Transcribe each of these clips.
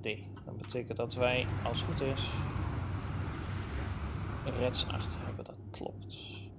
D. Dat betekent dat wij, als het goed is, reds achter hebben. Dat klopt.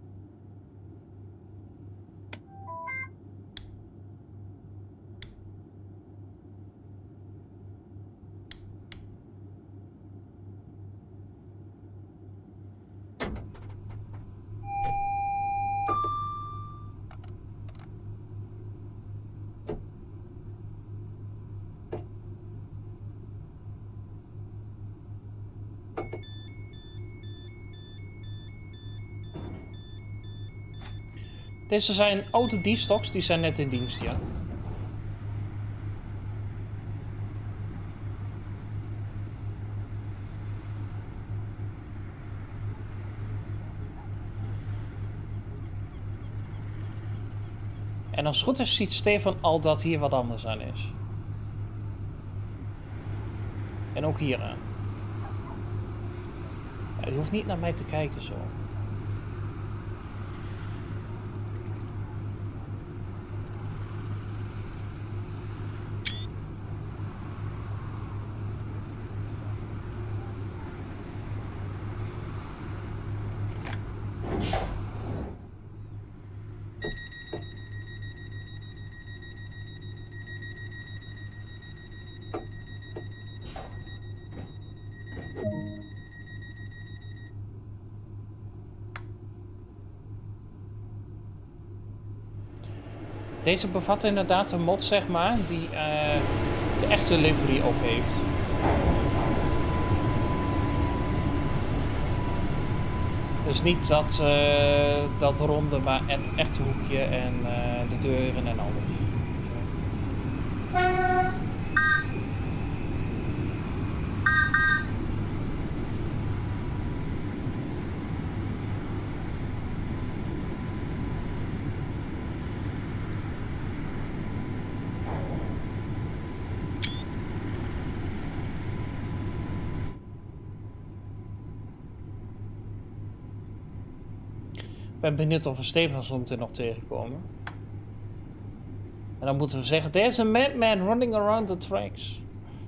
Deze zijn oude D-stocks, die zijn net in dienst, ja. En als het goed is, ziet Stefan al dat hier wat anders aan is. En ook hier aan. Ja, je hoeft niet naar mij te kijken zo. Deze bevat inderdaad een mod, zeg maar, die de echte livery ook heeft. Dus niet dat ronde, maar het echte hoekje en de deuren en alles. Ik ben benieuwd of we Stefan zo meteen nog tegenkomen. En dan moeten we zeggen, there's a madman running around the tracks.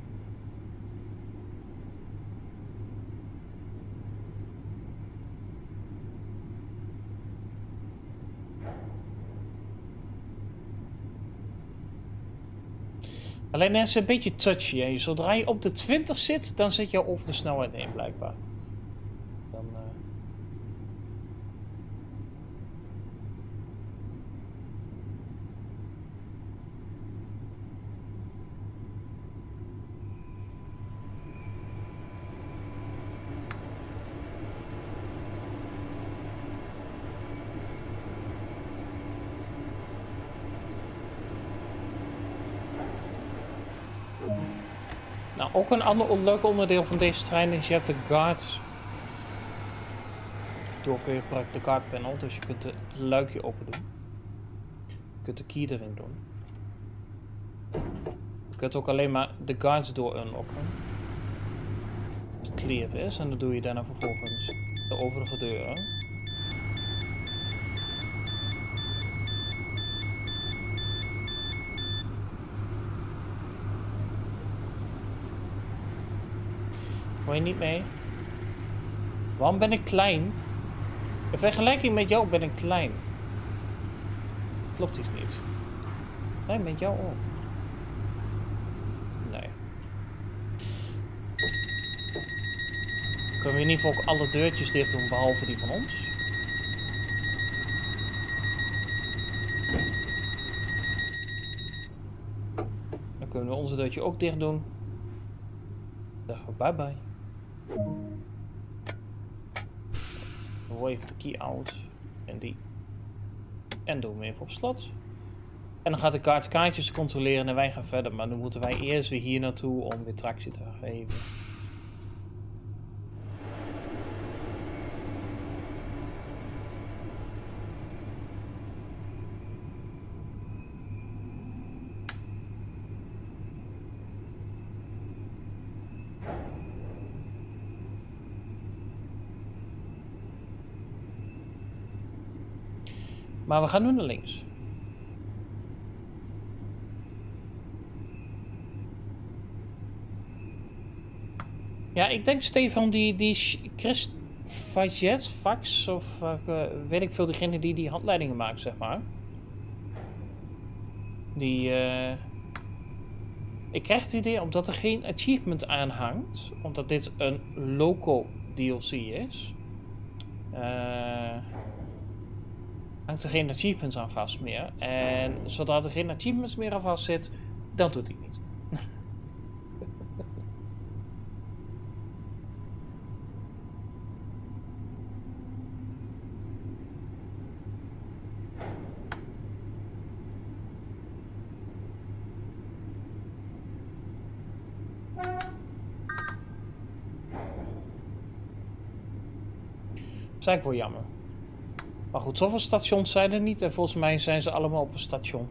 Alleen is een beetje touchy. Hè? Zodra je op de 20 zit, dan zit je over de snelheid heen blijkbaar. Dan, Nou, ook een ander leuk onderdeel van deze trein is, je hebt de guards. Door kun je gebruiken de guard panel, dus je kunt het luikje open doen. Je kunt de key erin doen. Je kunt ook alleen maar de guards door unlocken. Als het clear is, en dan doe je daarna vervolgens de overige deuren. Wil je niet mee? Waarom ben ik klein? In vergelijking met jou ben ik klein. Dat klopt iets niet. Nee, met jou ook. Nee. Kunnen we in ieder geval ook alle deurtjes dicht doen, behalve die van ons? Dan kunnen we onze deurtje ook dicht doen. Dan zeggen we bye bye. We even de key out. En die. En doen we even op slot. En dan gaat de kaart kaartjes controleren en wij gaan verder. Maar dan moeten wij eerst weer hier naartoe om weer tractie te geven. Maar we gaan nu naar links. Ja, ik denk Stefan, die Chris Fax, of weet ik veel, degene die die handleidingen maakt, zeg maar. Die, ik krijg het idee, omdat er geen achievement aan hangt, omdat dit een local DLC is, hangt er geen achievements aan vast meer. En zodra er geen achievements meer aan vast zit, dan doet hij niet. Dat is eigenlijk wel jammer. Maar goed, zoveel stations zijn er niet en volgens mij zijn ze allemaal op een station.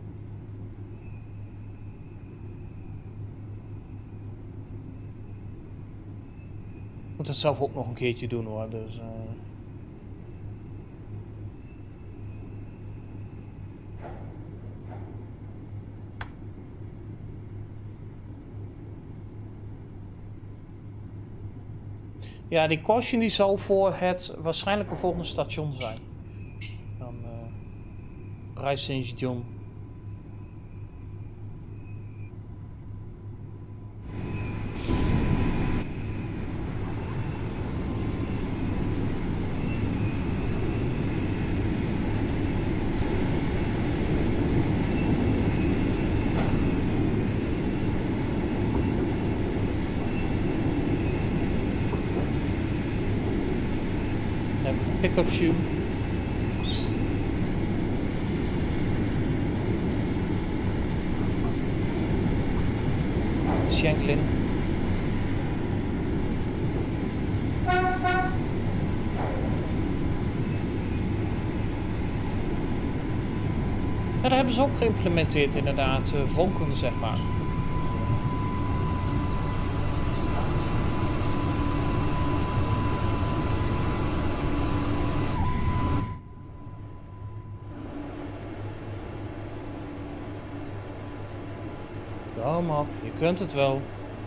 Ik moet het zelf ook nog een keertje doen hoor, dus... Ja, die caution die zal voor het waarschijnlijke volgende station zijn. Dan Rise St. John. Pick-up shoe. Shanklin. Ja, daar hebben ze ook geïmplementeerd inderdaad, vonken zeg maar. Kom op, je kunt het wel.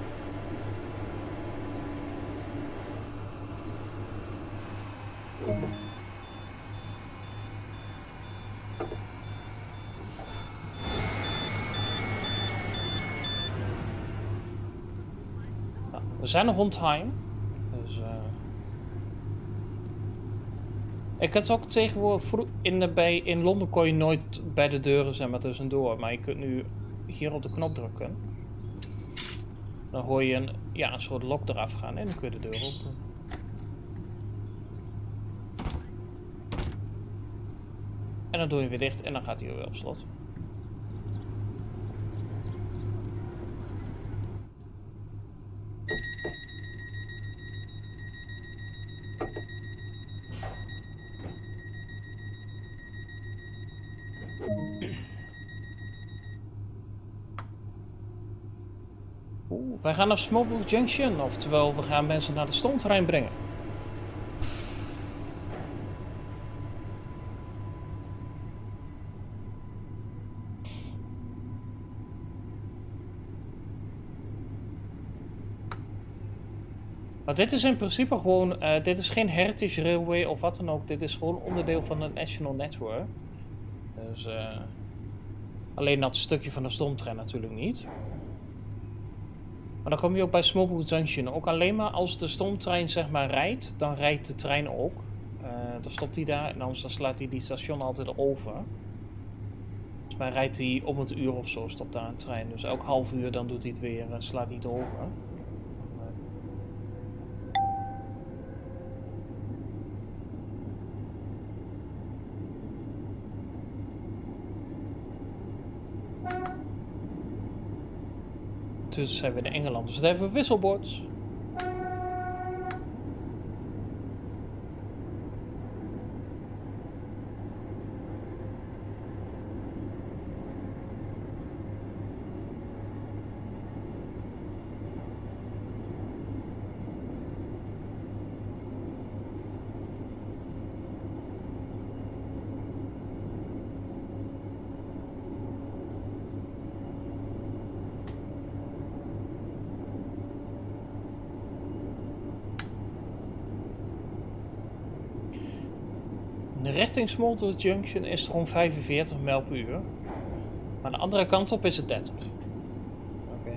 Nou, we zijn nog on time. Dus, ik had ook tegenwoordig in Londen kon je nooit bij de deuren zijn maar tussendoor. Maar je kunt nu hier op de knop drukken. Dan hoor je een soort lok eraf gaan en dan kun je de deur openen. En dan doe je weer dicht en dan gaat hij weer op slot. Wij gaan naar Smallbrook Junction, oftewel we gaan mensen naar de stoomtrein brengen. Maar dit is in principe gewoon, dit is geen Heritage Railway of wat dan ook, dit is gewoon onderdeel van het National Network. Dus alleen dat stukje van de stoomtrein natuurlijk niet. Maar dan kom je ook bij Smallbrook Junction. Ook alleen maar als de stoomtrein zeg maar rijdt, dan rijdt de trein ook. Dan stopt hij daar en anders dan slaat hij die station altijd over. Dus maar rijdt hij om het uur of zo, stopt daar een trein. Dus elk half uur dan doet hij het weer en slaat hij het over. Dus zijn we in Engeland. Dus het heeft een wisselbord. richting Smolder Junction is het gewoon 45 mijl per uur. Maar de andere kant op is het 30. Oké.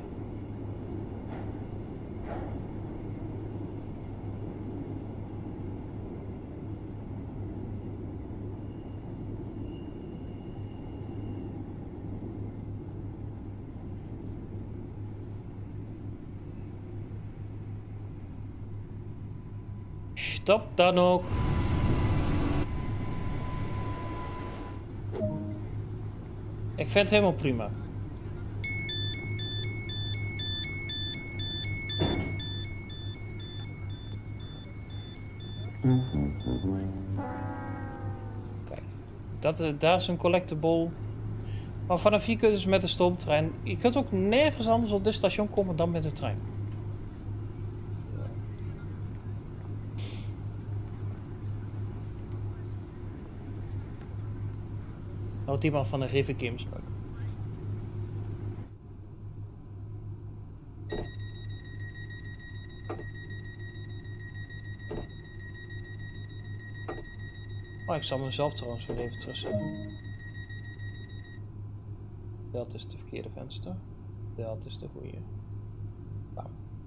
Stop dan ook. Ik vind het helemaal prima. Kijk, daar is een collectible. Maar vanaf hier kun je dus met de stoomtrein. Je kunt ook nergens anders op dit station komen dan met de trein. Houdt iemand van de River Games Park. Oh, ik zal mezelf trouwens weer even terugzetten. Dat is de verkeerde venster. Dat is de goede. Bam.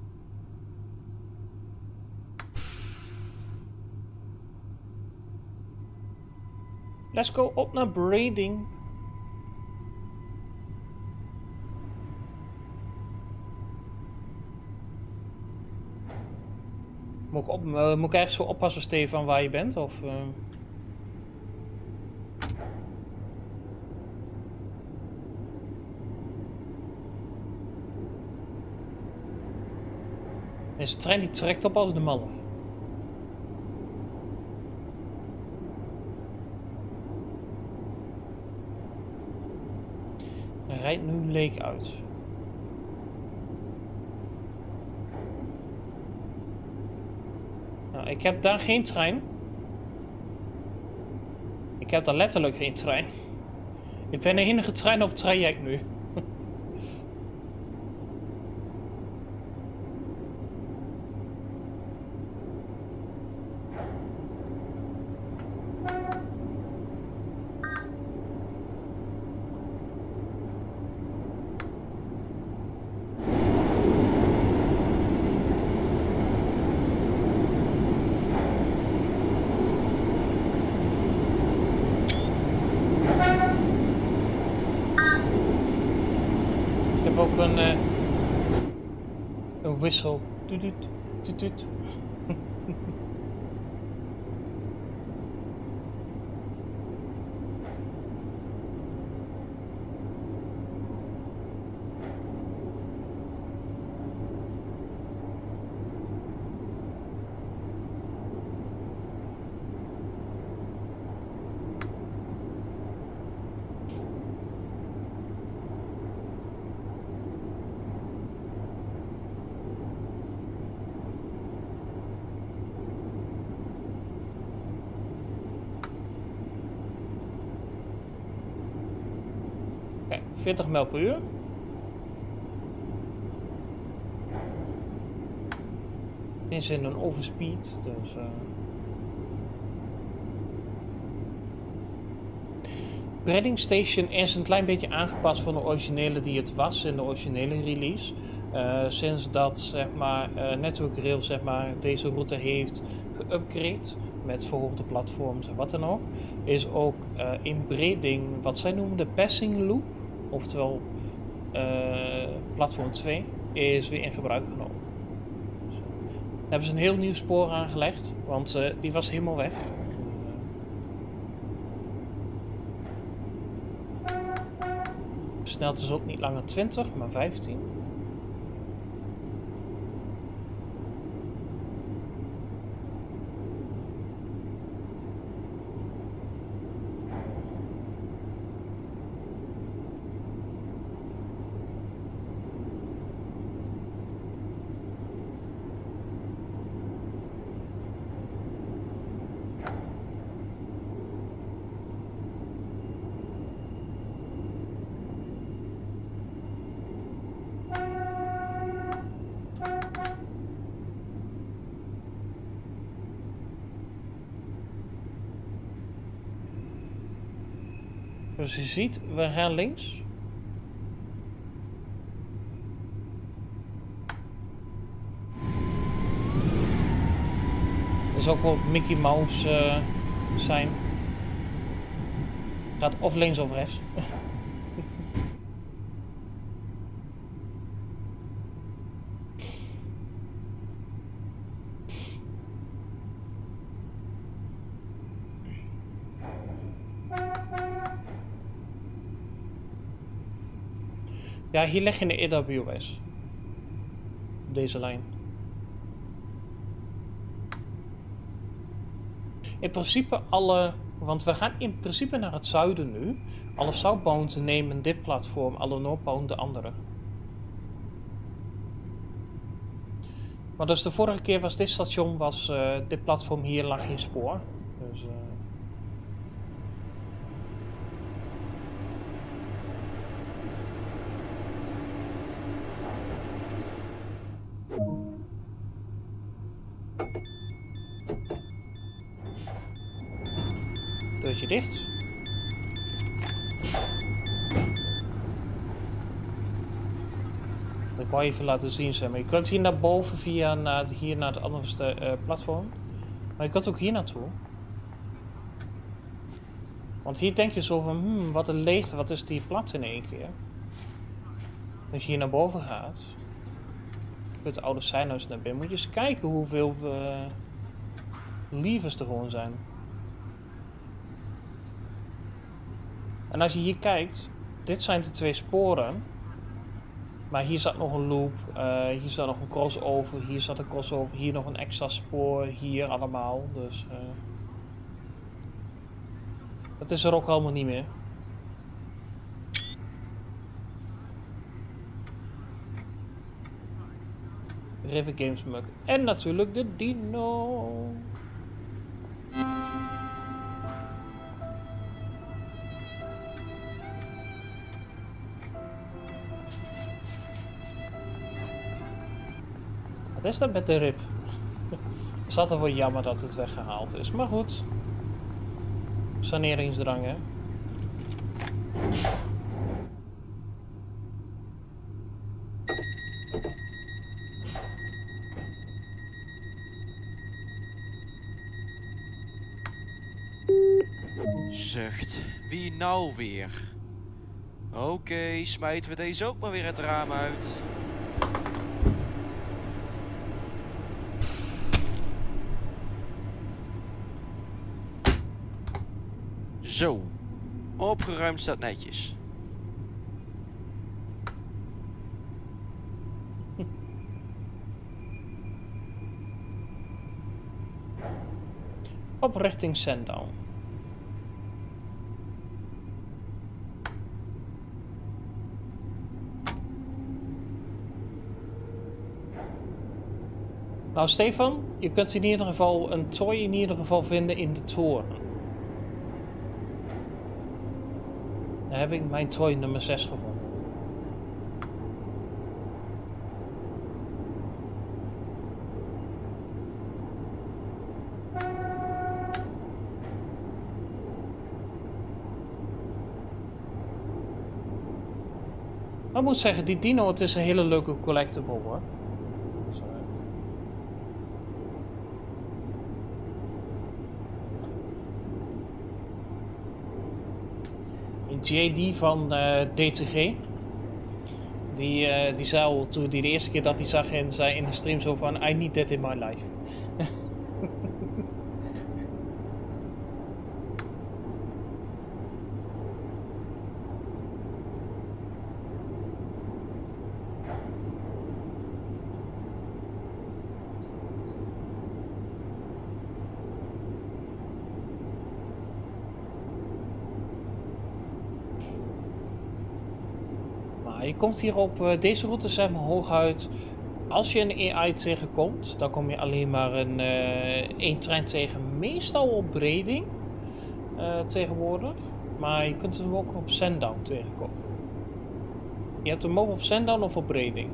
Let's go op naar Brading. Moet ik ergens voor oppassen, Stefan, waar je bent? Of, Is de trein die trekt op als de malle. Hij rijdt nu leeg uit. Nou, ik heb daar geen trein. Ik heb daar letterlijk geen trein. Ik ben de enige trein op het traject nu. Ook een whistle. Doet, doet, doet, doet. Oké, 40 mijl per uur. Dit is in een overspeed, dus... Brading Station is een klein beetje aangepast van de originele die het was in de originele release. Sinds dat zeg maar, Network Rail zeg maar, deze route heeft geüpgrade met verhoogde platforms en wat dan ook, is ook in Brading wat zij noemen de passing loop, oftewel platform 2, is weer in gebruik genomen. Dus, daar hebben ze een heel nieuw spoor aangelegd, want die was helemaal weg. Snelheid is ook niet langer 20, maar 15. Dus je ziet, we gaan links. Er is ook wel Mickey Mouse zijn. Gaat of links of rechts. Ja, hier leg je de AWS. Deze lijn. In principe alle... Want we gaan in principe naar het zuiden nu. Alle southbound nemen dit platform, alle northbound de andere. Maar dus de vorige keer was dit station, dit platform hier lag geen spoor. Dus... Deurtje dicht. Dat wou je even laten zien, zeg maar. Je kunt hier naar boven via hier naar het andere platform. Maar je kunt ook hier naartoe. Want hier denk je zo van, wat een leegte, wat is die plat in één keer. Als je hier naar boven gaat, het oude seinhuis naar binnen, moet je eens kijken hoeveel levers er gewoon zijn. En als je hier kijkt, dit zijn de 2 sporen. Maar hier zat nog een loop, hier zat nog een crossover, hier zat een crossover, hier nog een extra spoor, hier allemaal. Dus dat is er ook allemaal niet meer. River Games Mug. En natuurlijk de dino. Wat is dat met de rib? Het is altijd wel jammer dat het weggehaald is. Maar goed. Saneringsdrang, hè. Zucht. Wie nou weer? Oké, smijten we deze ook maar weer het raam uit. Zo. Opgeruimd staat netjes. Op richting Sandown. Nou Stefan, je kunt in ieder geval een toy in ieder geval vinden in de toren. Daar heb ik mijn toy nummer 6 gevonden. Maar ik moet zeggen, die dino, het is een hele leuke collectible hoor. JD van DTG, die zei al toen die de eerste keer dat hij zag en zei in de stream zo van I need that in my life. Je komt hier op deze route zeg maar hooguit. Als je een AI tegenkomt, dan kom je alleen maar één trein tegen. Meestal op Breding tegenwoordig. Maar je kunt hem ook op Sandown tegenkomen. Je hebt hem ook op Sandown of op Breding.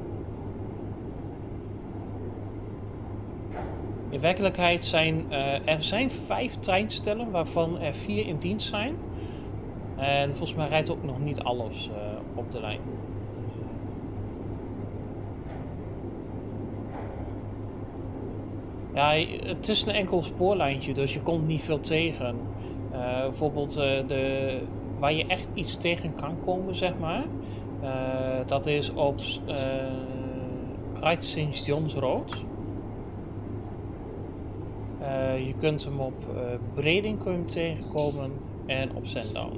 In werkelijkheid zijn er 5 treinstellen waarvan er 4 in dienst zijn. En volgens mij rijdt ook nog niet alles op de lijn. Ja, het is een enkel spoorlijntje, dus je komt niet veel tegen. Bijvoorbeeld waar je echt iets tegen kan komen, zeg maar. Dat is op Bright St. John's Road. Je kunt hem op Breding tegenkomen en op Sandown.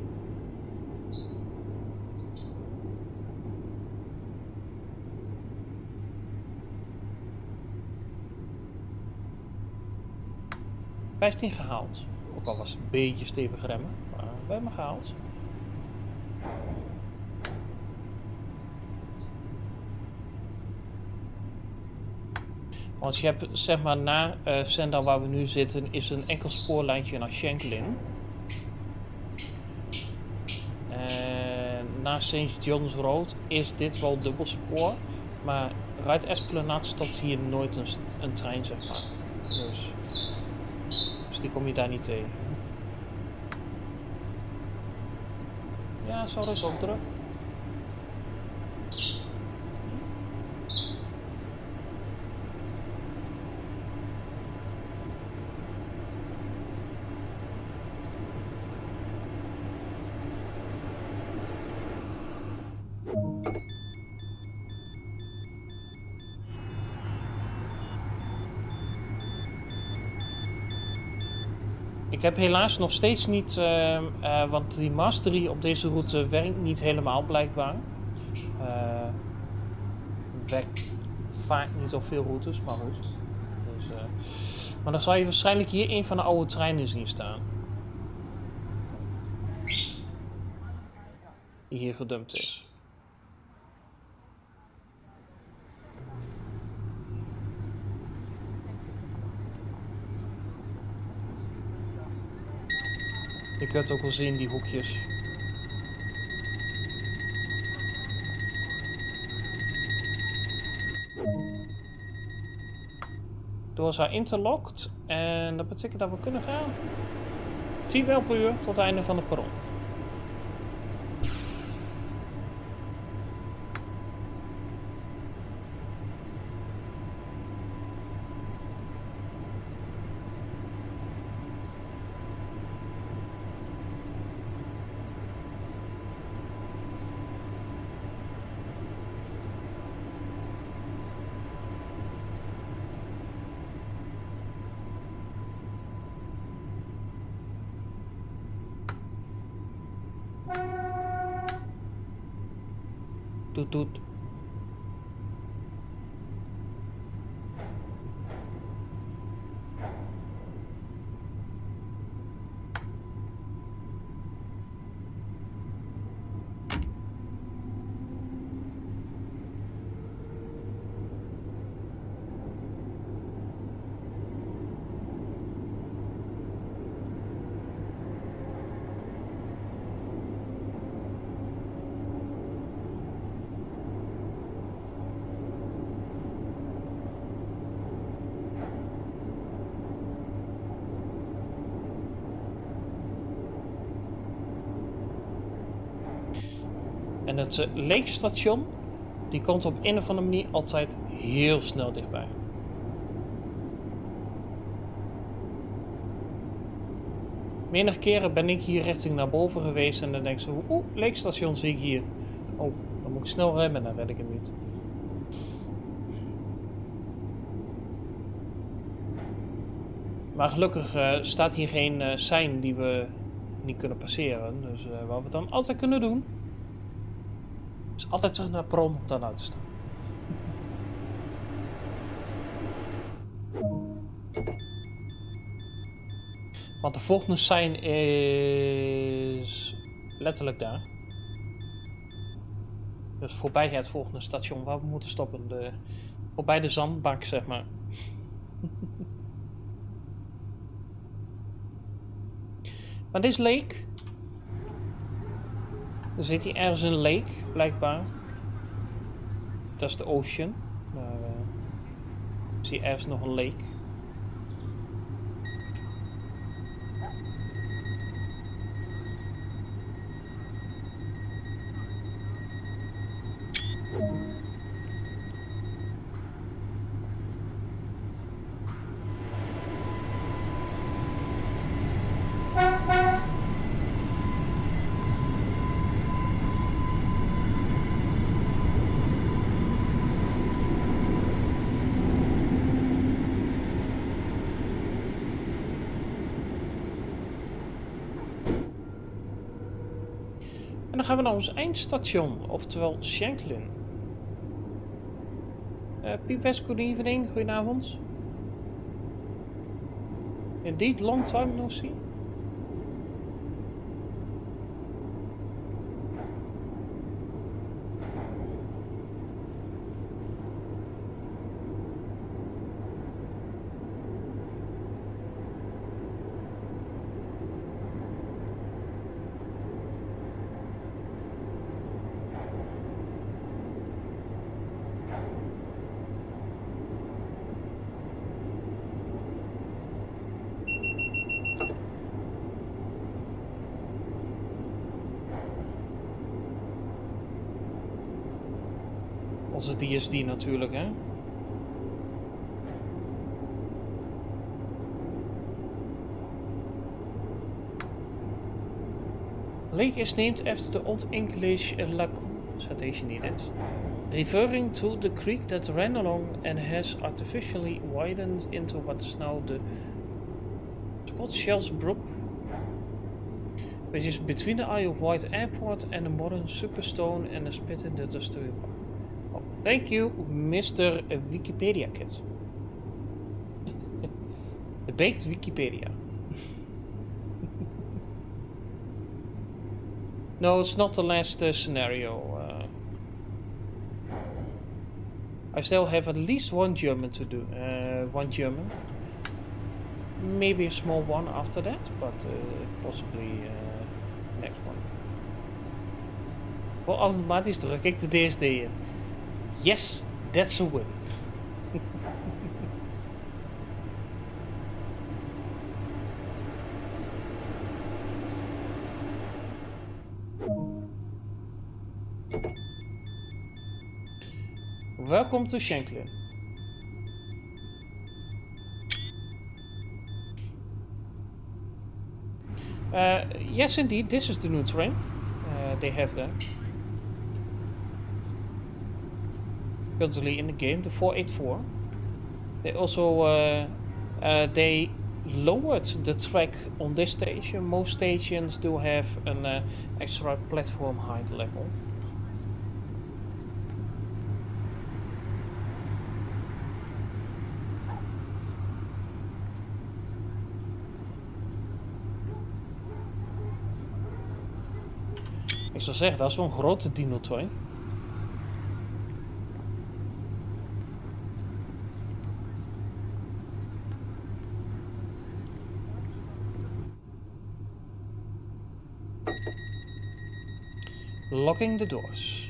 $15 gehaald. Ook al was het een beetje stevig remmen, maar we hebben hem gehaald. Want je hebt, zeg maar, na Sandown waar we nu zitten, is een enkel spoorlijntje naar Shanklin. En na St. John's Road is dit wel dubbelspoor, maar Ride Esplanade stopt hier nooit een trein, zeg maar. Dus die kom je daar niet tegen. Ja, zo is ook druk. Ik heb helaas nog steeds niet, want die mastery op deze route werkt niet helemaal blijkbaar. Werkt vaak niet op veel routes, maar goed. Dus, maar dan zal je waarschijnlijk hier een van de oude treinen zien staan. Die hier gedumpt is. Je kunt het ook wel zien, die hoekjes. Door zijn interlocked. En dat betekent dat we kunnen gaan. 10 mijl per uur tot het einde van de perron. Toet toet. En het leegstation, die komt op een of andere manier altijd heel snel dichtbij. Menige keren ben ik hier richting naar boven geweest en dan denk ik zo, oeh, leegstation zie ik hier. Oh, dan moet ik snel remmen en dan red ik hem niet. Maar gelukkig staat hier geen sein die we niet kunnen passeren. Dus wat we dan altijd kunnen doen, is altijd terug naar perron om dan uit te staan. Want de volgende sein is letterlijk daar. Dus voorbij het volgende station waar we moeten stoppen. Voorbij de zandbak, zeg maar. Maar dit is Lake. Er zit hier ergens een lake, blijkbaar. Dat is de ocean. Maar ik zie ergens nog een lake. dan gaan we naar ons eindstation, oftewel Shanklin. Peeps, good evening, goedenavond. Indeed, long time no see. Onze DSD natuurlijk, hè. Lake is named after the Old English lagoon, citation needed, referring to the creek that ran along and has artificially widened into what is now the Scottshells Brook, which is between the Isle of Wight airport and the modern Superstone and the spit in the industrial park. Oh, thank you, Mr. Wikipedia Kid. The baked Wikipedia. No, it's not the last scenario. I still have at least one German to do. One German. Maybe a small one after that, but possibly next one. Wel, automatisch druk ik de DSD in. Yes, that's a win. Welcome to Shanklin. Yes, indeed, this is the new train. They have that. Currently in the game, the 484. They also they lowered the track on this station. Most stations do have an extra platform height level. Ik zou zeggen, dat is wel een grote Dino Toy. Locking the doors.